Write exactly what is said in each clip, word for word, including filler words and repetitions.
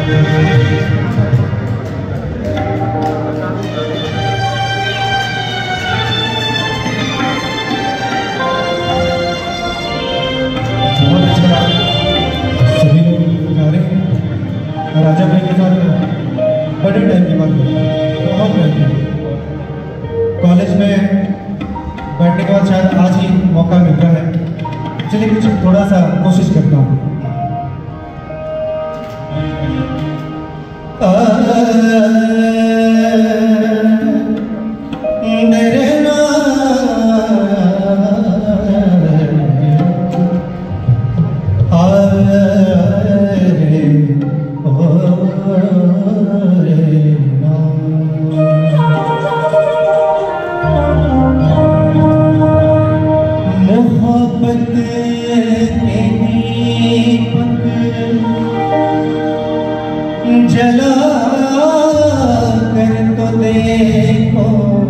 राजा भाई के साथ बड़े टाइम की बात है, बहुत टाइम कॉलेज में बैठने के बाद शायद आज ही मौका मिल रहा है। चलिए कुछ थोड़ा सा कोशिश करता हूँ। जला कर तो देखो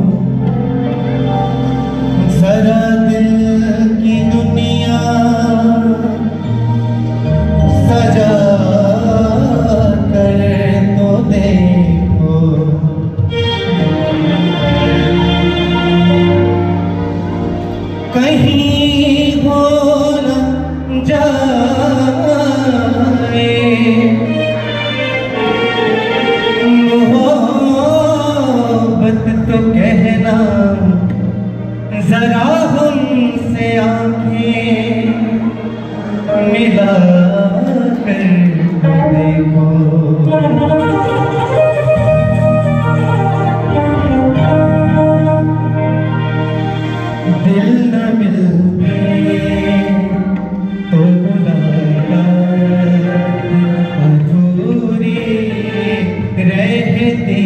जरा दिल की दुनिया सजा कर तो देखो। कहीं हो न जाए तो कहना जरा हमसे आंखें मिला कर देखो। दिल न मिलते तो मुलाकात अधूरी रहती।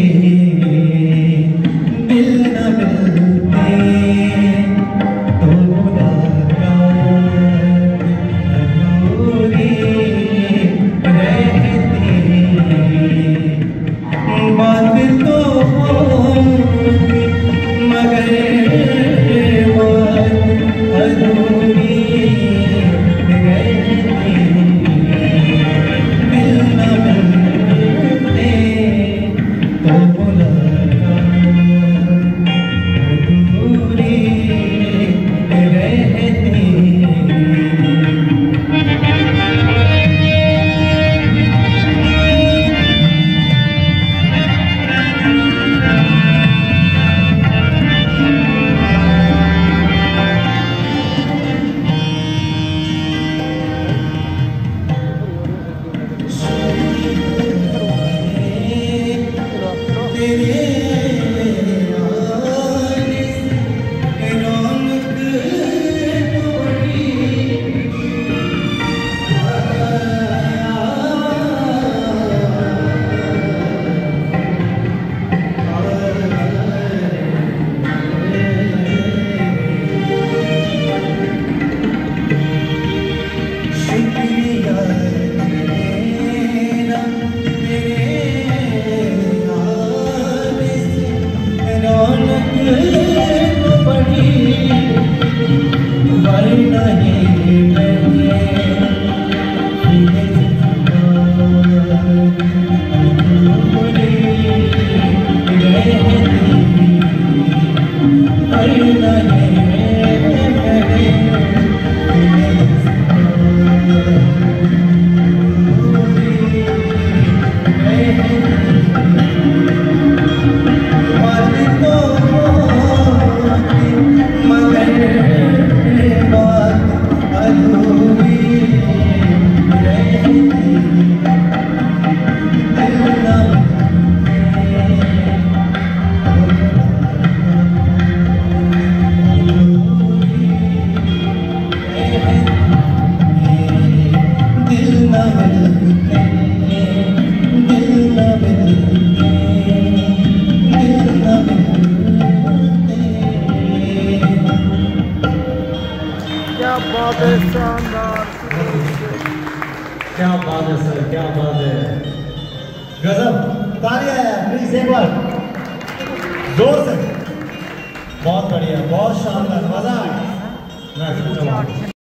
क्या बात है सर, क्या बात है, गजब। तालियां यार प्लीज एक बार जोर से। बहुत बढ़िया, बहुत शानदार, मजा आया।